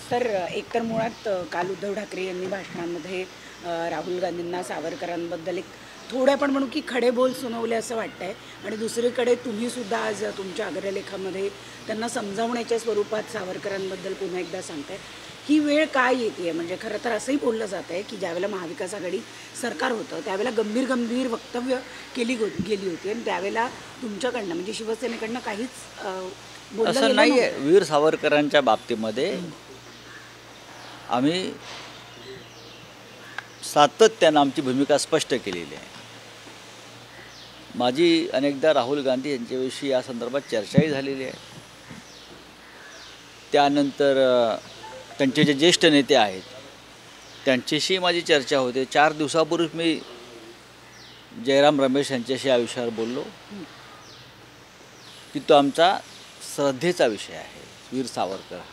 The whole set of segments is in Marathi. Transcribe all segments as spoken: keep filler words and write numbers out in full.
तर एकतर मुळात काल उद्धव ठाकरे यांनी भाषणामध्ये राहुल गांधींना सावरकरांबद्दल एक थोडे पण म्हणू की खडे बोल सुनावले असं वाटतंय आणि दुसरीकडे तुम्हीसुद्धा आज तुमच्या अग्रलेखामध्ये त्यांना समजावण्याच्या स्वरूपात सावरकरांबद्दल पुन्हा एकदा सांगताय. ही वेळ काय येते म्हणजे खरं तर असंही बोललं जात आहे की ज्यावेळेला महाविकास आघाडी सरकार होतं त्यावेळेला गंभीर गंभीर वक्तव्य केली गो गेली होती आणि त्यावेळेला तुमच्याकडनं म्हणजे शिवसेनेकडनं काहीच बोललं असं गेलं नाही नव्हतं. आहे. वीर सावरकरांच्या बाबतीमध्ये आम्ही सातत्यानं आमची भूमिका स्पष्ट केलेली आहे. माझी अनेकदा राहुल गांधी यांच्याविषयी या संदर्भात चर्चाही झालेली आहे. त्यानंतर त्यांचे जे ज्येष्ठ नेते आहेत त्यांच्याशी माझी चर्चा होते. चार दिवसापूर्वी मी जयराम रमेश यांच्याशी या विषयावर बोललो की तो आमचा श्रद्धेचा विषय आहे वीर सावरकर हा.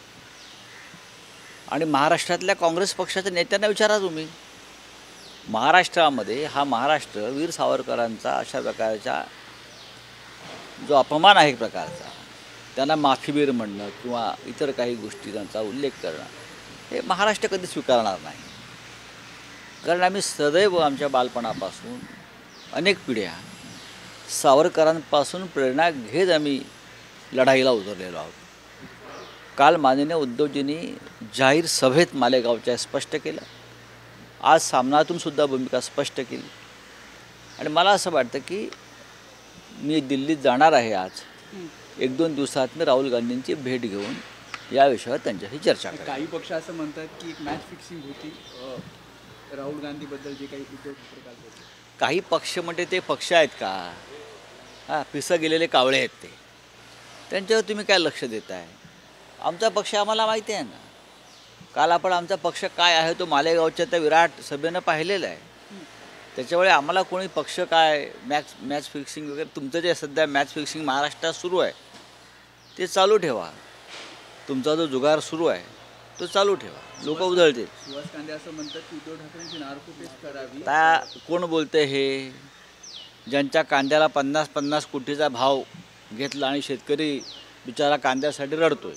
आणि महाराष्ट्रातल्या काँग्रेस पक्षाच्या नेत्यांना विचारा तुम्ही, महाराष्ट्रामध्ये हा महाराष्ट्र वीर सावरकरांचा अशा प्रकारचा जो अपमान आहे प्रकारचा त्यांना माफीबीर म्हणणं किंवा इतर काही गोष्टी त्यांचा उल्लेख करणं हे महाराष्ट्र कधी स्वीकारणार नाही. कारण आम्ही सदैव आमच्या बालपणापासून अनेक पिढ्या सावरकरांपासून प्रेरणा घेत आम्ही लढाईला उतरलेलो आहोत. काल माननीय उद्धवजींनी जाहीर सभेत मालेगावच्या स्पष्ट केलं. आज सामनातून सुद्धा भूमिका स्पष्ट केली. आणि मला असं वाटतं की मी दिल्लीत जाणार आहे आज. एक दोन दिवसात मी राहुल गांधींची भेट घेऊन या विषयावर त्यांच्याशी चर्चा करेन. काही पक्ष असं म्हणतात की एक मॅच फिक्सिंग होती राहुल गांधीबद्दल जे काही उद्धव ठाकरे काल बोलले. काही पक्ष म्हणजे ते पक्ष आहेत का? हां, पिसं गेलेले कावळे आहेत ते. त्यांच्यावर तुम्ही काय लक्ष देत आहे? आमचा पक्ष आम्हाला माहिती आहे ना. काल आपण आमचा पक्ष काय आहे तो मालेगावच्या त्या विराट सभेनं पाहिलेलं आहे. त्याच्यामुळे आम्हाला कोणी पक्ष काय मॅच मॅच फिक्सिंग वगैरे तुमचं जे सध्या मॅच फिक्सिंग महाराष्ट्रात सुरू आहे ते चालू ठेवा. तुमचा जो जुगार सुरू आहे तो चालू ठेवा. लोक उधळतील. सुहास कांदे असं म्हणतात की उद्धव ठाकरेंची नार्को टेस्ट करावी. आता कोण बोलते हे? ज्यांच्या कांद्याला पन्नास पन्नास कोटीचा भाव घेतला आणि शेतकरी बिचारा कांद्यासाठी रडतोय.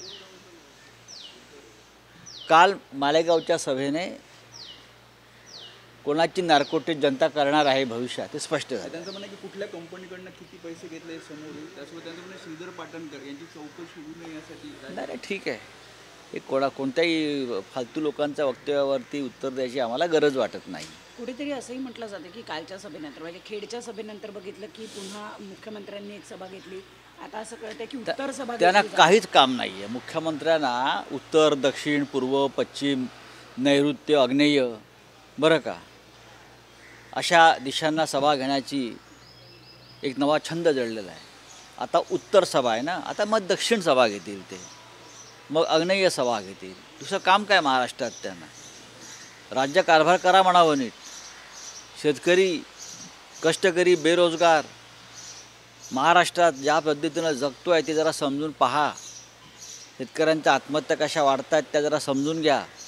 काल मालेगावच्या सभेने कोणाची नार्कोटिक जनता करणार आहे भविष्यात ते स्पष्ट झालं. त्यांचं म्हणणं की कुठल्या कंपनीकडनं किती पैसे घेतले समोर येईल. त्यासोबत त्यांचं म्हणणं श्रीधर पाटणकर यांची चौकशी होऊ नये यासाठी. नाही नाही ठीक आहे. हे कोणा कोणत्याही फालतू लोकांच्या वक्तव्यावरती उत्तर द्यायची आम्हाला गरज वाटत नाही. कुठेतरी असंही म्हटलं जातं की कालच्या सभेनंतर म्हणजे खेडच्या सभेनंतर बघितलं की पुन्हा मुख्यमंत्र्यांनी एक सभा घेतली. आता असं कळतंय की उत्तर सभा त्यांना घेतली काहीच काम नाही आहे. मुख्यमंत्र्यांना उत्तर दक्षिण पूर्व पश्चिम नैऋत्य आग्नेय बरं का अशा दिशांना सभा घेण्याची एक नवा छंद जडलेला आहे. आता उत्तर सभा आहे ना, आता मग दक्षिण सभा घेतील ते, मग आग्नेय सभा घेतील. दुसरं काम काय महाराष्ट्रात त्यांना? राज्य कारभार करा म्हणावं नीट. शेतकरी कष्टकरी बेरोजगार महाराष्ट्रात ज्या पद्धतीनं जगतो आहे ते जरा समजून पहा. शेतकऱ्यांच्या आत्महत्या कशा वाढत आहेत त्या जरा समजून घ्या.